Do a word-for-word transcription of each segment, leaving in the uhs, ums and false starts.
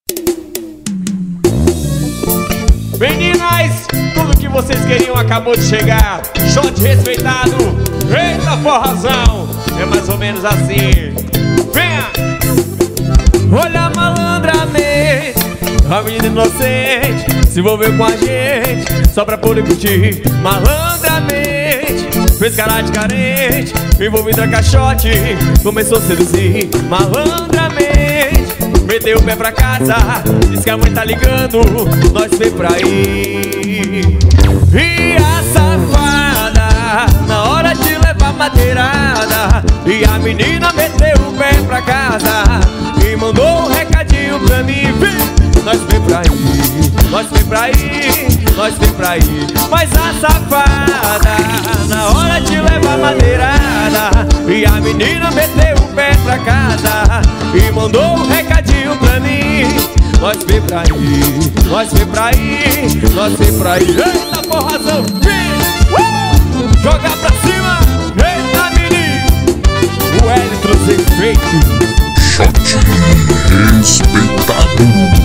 Meninas, tudo que vocês queriam acabou de chegar. Shot respeitado. Eita forrazão. É mais ou menos assim. Venha. Olha malandramente, a menina inocente se envolveu com a gente só pra poder curtir. Malandramente, fez cara de carente, envolvida com caixote, começou a seduzir. Malandramente, meteu o pé pra casa, diz que a mãe tá ligando, nós foi pra ir. E a safada, na hora de levar madeirada, e a menina meteu o pé pra casa e mandou um recadinho pra mim. Nós foi pra ir, nós foi pra ir, nós foi pra ir. Mas a safada, na hora de levar madeirada, e a menina meteu o pé pra casa e mandou um recadinho pra mim. Nós foi pra ir, nós foi pra ir, nós foi pra ir. Eita porrazão, uh! Jogar pra cima, eita menino. O Elitro sem feito. Shot respeitado.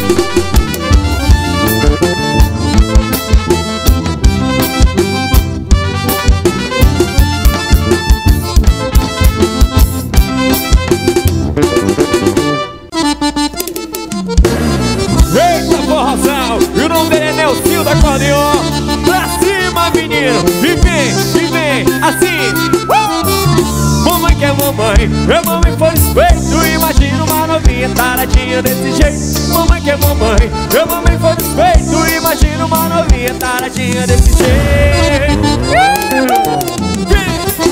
Eita forrazão, e o nome dele é Nelsinho da Acordeon. Pra cima menino, e vem, e vem, assim uh! Mamãe que é mamãe, eu mamãe for respeito. Imagina uma novinha taradinha desse jeito. Mamãe que é mamãe, eu mamãe for respeito. Imagina uma novinha taradinha desse jeito. Vem,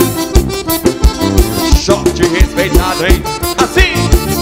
vem. Shot respeitado, hein? Assim.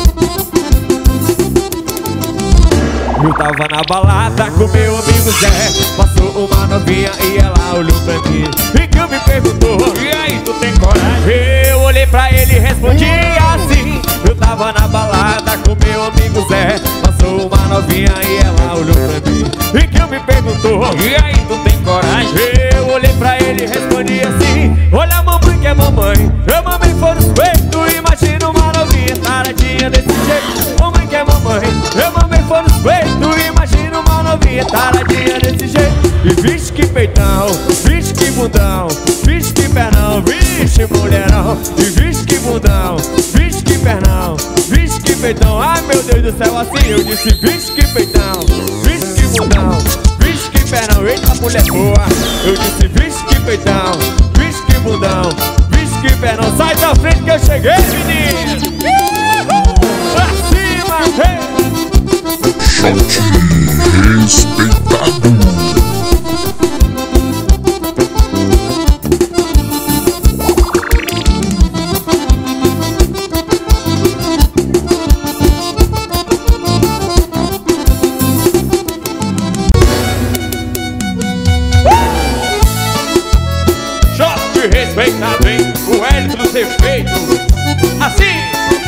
Eu tava na balada com meu amigo Zé, passou uma novinha e ela olhou pra mim e que me perguntou: e aí, tu tem coragem? Eu olhei pra ele e respondi assim. Eu tava na balada com meu amigo Zé, passou uma novinha e ela olhou pra mim e que me perguntou: e aí, tu tem coragem? Eu olhei pra ele e respondi assim: olha mamãe que é mamãe, eu mamãe for respeito. Imagina uma novinha taradinha desse jeito. Mamãe que é mamãe, eu mamãe for respeito. Imagina uma novinha taradinha desse jeito. E vixe que peitão, vixe que bundão, vixe que pernão, vixe mulherão. E vixe que bundão, vixe que pernão, vixe que peitão. Ai meu Deus do céu, assim eu disse: vixe que peitão, vixe que bundão, vixe que pernão. Eita mulher boa, eu disse: vixe que peitão, vixe que bundão, vixe que pernão. Sai da frente que eu cheguei, menino. Pra cima, hey. Shot respeitado. Shot respeitado, hein? O Elitro ser feito assim.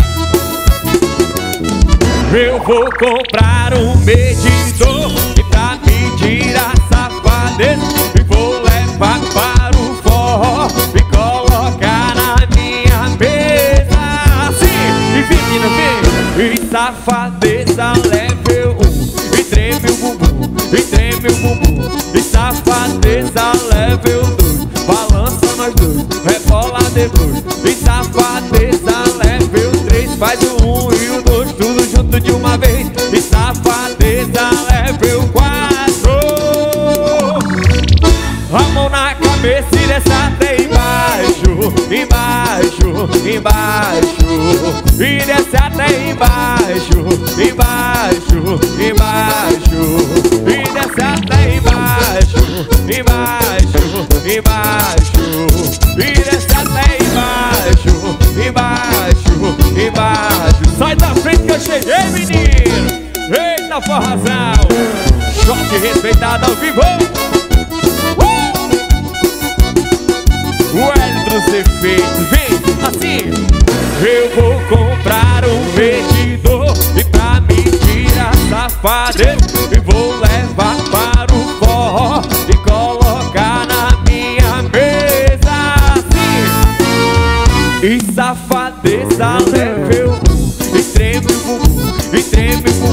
Eu vou comprar um medidor e pra medir a safadeza e vou levar para o forró e colocar na minha mesa. Assim, e menina, vem. E safadeza level um, e treme o bumbum, e treme o bumbum. E safadeza level dois, balança nós dois, rebola depois. E safadeza level três, faz o um e o dois, tudo junto de uma vez. E safadeza level quatro, a mão na cabeça e desce até embaixo, embaixo, embaixo. E desce até embaixo, embaixo, embaixo. E desce até embaixo, embaixo, embaixo. E desce até embaixo, embaixo, embaixo. Sai da frente que eu cheguei, menino. Eita forrazão, shot respeitado ao vivo. uh! O Elitro ser feito, vem assim. Eu vou comprar um medidor e pra medir a safadeza e vou levar para o forró e colocar na minha mesa. Assim. E safadeza level um, e treme o bumbum, e treme o bumbum.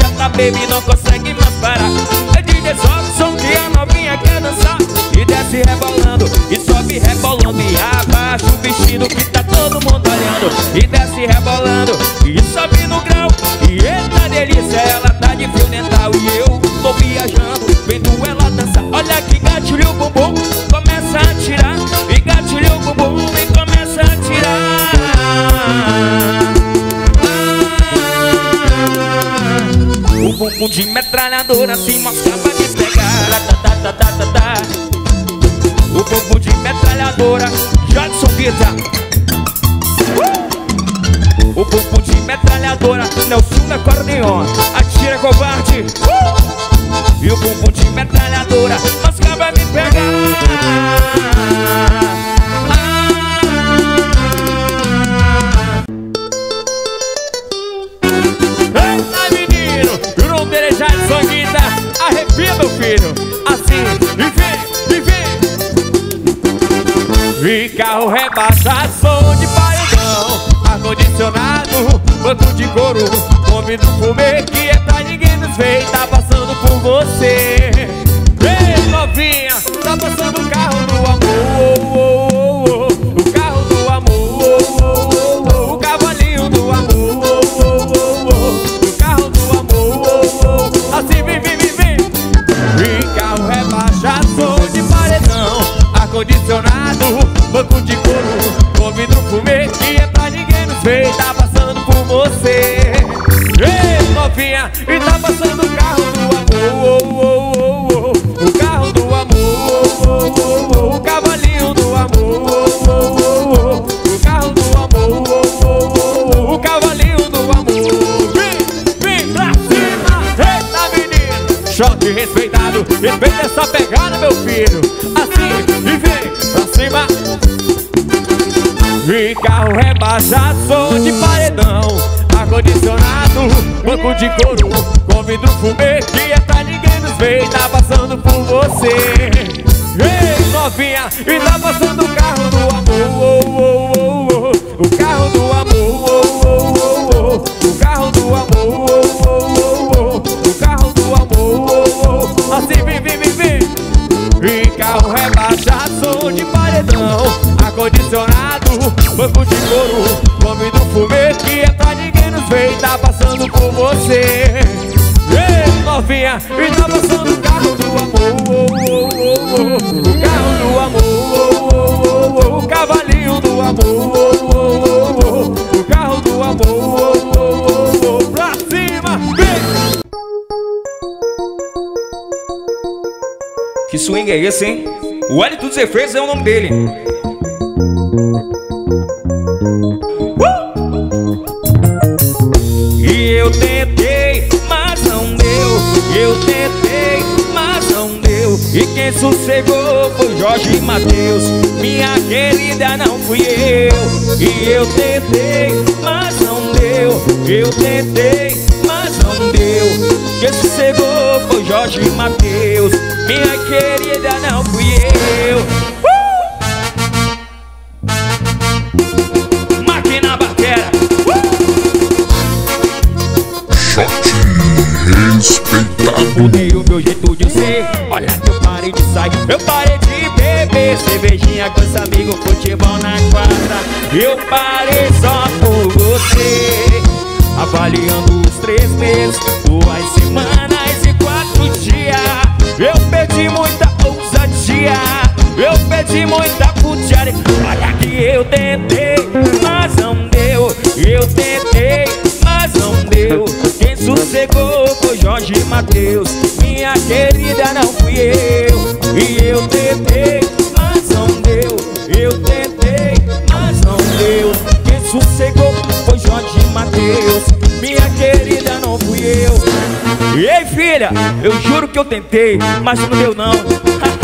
baby, não consegue mais parar. É D J sobe o som que a novinha quer dançar. E desce rebolando, e sobe rebolando, e abaixa o vestido que tá todo mundo olhando. E desce rebolando, e sobe no grau. E eita delícia, ela tá de fio dental. E eu tô viajando, vendo ela dançar. Olha que gatilho o bumbum, começa a tirar. E gatilho o bumbum, e começa a tirar. O bumbum de metralhadora se mostrava de pegar. Tá, tá, tá, tá, tá, tá. O bumbum de metralhadora, Jadson Guita. uh! O bumbum de metralhadora, Nelson da acordeon. Atira covarde. uh! E o bumbum de metralhadora, Oscar vai me pegar. Jadson Guita, arrepia meu filho. Assim, e vem, e vem. E carro rebaixado, som de paredão, ar-condicionado, banco de couro, com vidro fumê, que é pra ninguém nos ver. Tá passando por você. Ei, novinha, tá passando o carro do amor. Oh, oh, oh, oh. O carro do amor. Oh, oh, oh, oh. O cavalinho do amor. Oh, oh, oh, oh. O carro do amor. Assim, vem, vem, vem, vem. E carro rebaixado, som de paredão, ar-condicionado, banco de couro, com vidro fumê, que é pra ninguém nos ver. Tá passando por você. Ei, novinha, e tá passando o carro do amor. Oh, oh, oh, oh. O carro do amor. Oh, oh, oh, oh. O cavalinho do amor. Oh, oh, oh, oh. O carro do amor. Oh, oh, oh, oh. O cavalinho do amor. Vem, vem pra cima. Eita, menino, choque respeitado. Respeita essa pegada, meu filho. Assim, e vem pra cima. E carro rebaixado, som de paredão, ar-condicionado, banco de couro, com vidro fumê, que é pra ninguém nos ver. Tá passando por você. Ei, novinha, e tá passando o carro do amor. Oh, oh, oh, oh. O carro do amor. Oh, oh, oh, oh. O carro do amor. Oh, oh, oh, oh. O carro do amor. Oh, oh. Assim, vem, vem, vem, vem. E carro rebaixado, som de paredão, ar-condicionado, banco de couro, com vidro fumê, que é pra ninguém nos ver. Tá passando por você. Ei, novinha, e tá passando o carro do amor. Oh, oh, oh, oh. O carro do amor. Oh, oh, oh, oh. O cavalinho do amor. Oh, oh, oh, oh. O carro do amor. Oh, oh, oh, oh. Pra cima, vem. Que swing é esse, hein? O Wellington dos Efeitos é o nome dele. uh! E eu tentei, mas não deu. Eu tentei, mas não deu. E quem sossegou foi Jorge Mateus. Minha querida, não fui eu. E eu tentei, mas não deu. Eu tentei, mas não deu. Quem sossegou foi Jorge Mateus. Minha querida, não fui eu. uh! Máquina batera. uh! Choque respeitado. Mudei o meu jeito de ser. Olha que eu parei de sair, eu parei de beber cervejinha com os amigos, futebol na quadra. Eu parei só por você. Avaliando os três meses, duas semanas e quatro dias. Eu perdi muita ousadia, eu perdi muita putiaria. Olha que eu tentei, mas não deu. Eu tentei, mas não deu. Quem sossegou foi Jorge Mateus. Minha querida, não fui eu. E eu tentei, mas não deu. Eu tentei, mas não deu. Quem sossegou foi Jorge Mateus. Minha querida, não fui eu. Ei, filha, eu juro que eu tentei, mas não deu não. uh!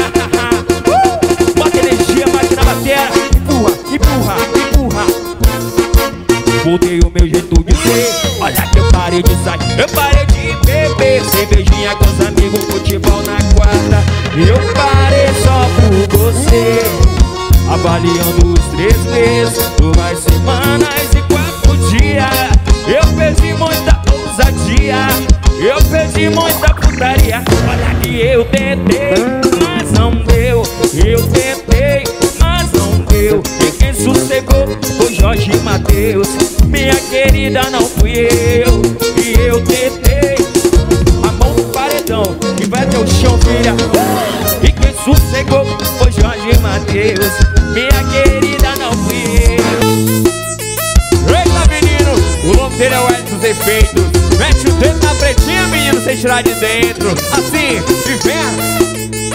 Bota energia, máquina batera. Empurra, empurra, empurra. Mudei o meu jeito de ser. Olha que eu parei de sair, eu parei de beber cervejinha com os amigos, futebol na quadra. Eu parei só por você. Avaliando os três meses, duas semanas e quatro dias. Eu perdi muita ousadia, eu perdi de muita putaria. Olha que eu tentei, mas não deu. Eu tentei, mas não deu. E quem sossegou foi Jorge Mateus. Minha querida, não fui eu. E eu tentei, a mão no paredão e vai ter o chão, filha. E quem sossegou foi Jorge Mateus. Minha querida, não fui eu. Eita, menino, o nome dele é o Hélio dos Efeitos. Mete o dedo na pretinha, menino, sem tirar de dentro. Assim, vivendo.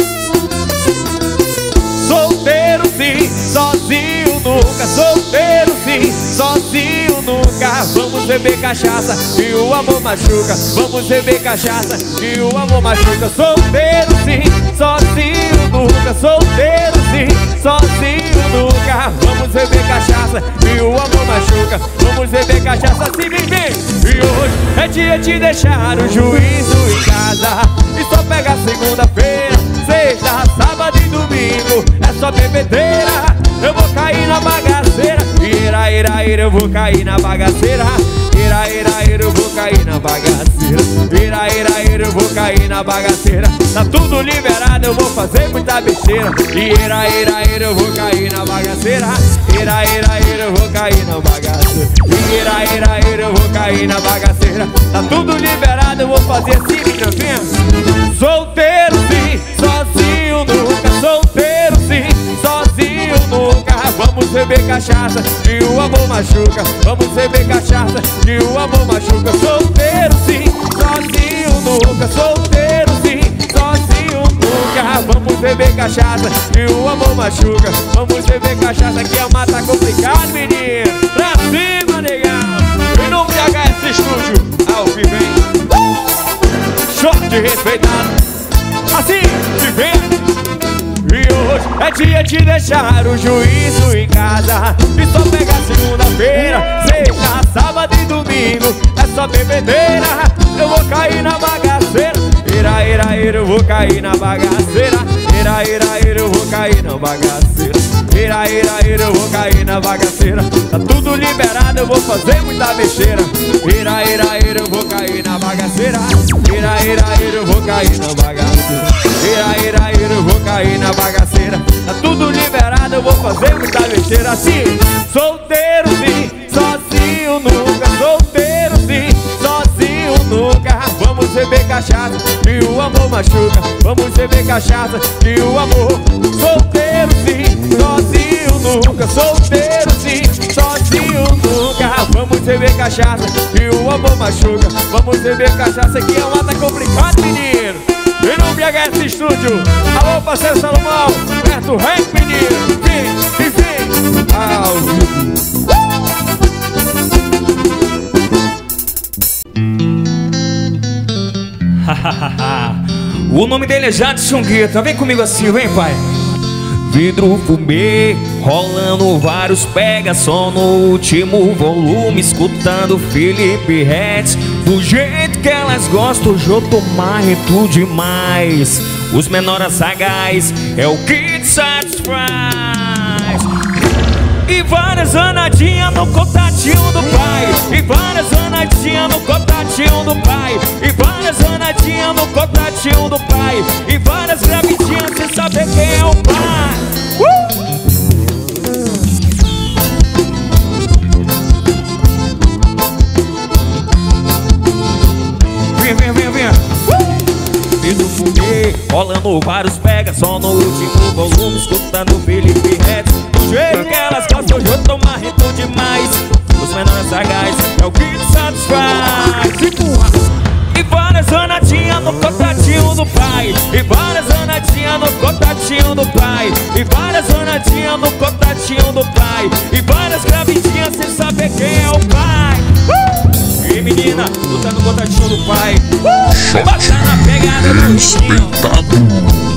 Solteiro sim, sozinho nunca. Solteiro sim, sozinho nunca. Vamos beber cachaça e o amor machuca. Vamos beber cachaça e o amor machuca. Solteiro sim, sozinho nunca. Solteiro sim, sozinho nunca. Vamos beber cachaça e o amor machuca. Vamos beber cachaça assim, vem, vem. E hoje é dia de deixar o juízo em casa e só pega segunda-feira, sexta, sábado e domingo. É só bebedeira, eu vou cair na bagaceira. Ira, ira, ira, eu vou cair na bagaceira. Ira, ira, ira, eu vou cair na bagaceira. Ira, ira, ira, eu vou cair na bagaceira. Tá tudo liberado, eu vou fazer muita besteira. Ira, ira, ira, eu vou cair na bagaceira. Ira, ira, ira, eu vou cair na bagaceira. Ira, ira, ira, eu vou cair na bagaceira. Tá tudo liberado, eu vou fazer assim, minha. Solteiro sim, sozinho nunca. Solteiro sim, sozinho nunca. Vamos beber cachaça e o amor machuca. Vamos beber cachaça e o amor machuca. Solteiro sim, sozinho nunca. Solteiro sim, sozinho nunca. Vamos beber cachaça e o amor machuca. Vamos beber cachaça que a mata tá complicado, menino. Pra cima, negão. Em nome de H S Studio, ao vivo, hein? Short respeitado. Assim, vivendo. E hoje é dia de deixar o juízo em casa e só pegar segunda-feira, sexta, sábado e domingo. É só bebedeira, eu vou cair na bagaceira. Ira, ira, ira, eu vou cair na bagaceira. Ira, ira, ira, eu vou cair na bagaceira. Ira, ira, ira, eu vou cair na bagaceira. Tá tudo liberado, eu vou fazer muita besteira. Ira, ira, ira, eu vou cair na bagaceira. Ira, ira, ira, eu vou cair na bagaceira. Ira, ira, ira, eu vou cair na bagaceira. Tá tudo liberado, eu vou fazer muita besteira. Assim, solteiro sim, sozinho nunca. Solteiro sim, sozinho nunca. Vamos beber cachaça e o amor machuca. Vamos beber cachaça e o amor. Solteiro sim, sozinho nunca. Solteiro sim, sozinho nunca. Vamos beber cachaça e o amor machuca. Vamos beber cachaça que é uma tá complicado, menino. Em nome de H S Studio, alô parceiro Salomão, Beto Rec, menino. Vem, vem, vem. Ao vivo. O nome dele é Jadson Guetta. Vem comigo assim, vem, pai. Vidro fumê, rolando vários pega som no último volume, escutando Felipe Ret. Do jeito que elas gostam, hoje eu tô marrento demais. Os menores sagaz é o que te satisfaz. E várias anadinhas no contatinho do pai. E várias anadinhas no contatinho do pai. E várias anadinhas no contatinho do pai. E várias gravidinhas sem saber quem é o pai. uh! Vem, vem, vem, vem. uh! E do fumê, rolando vários pega só no último volume, escutando Felipe Ret. Do jeito que elas gostam, hoje eu tô marrento demais. Os menores sagaz é o que te satisfaz. E várias anadinhas no contatinho do pai. E várias anadinhas no contatinho do pai. E várias anadinhas no contatinho do pai. E várias gravidinhas sem saber quem é o pai. uh! E menina, tu tá no contatinho do pai. uh! Bota na pegada do menino.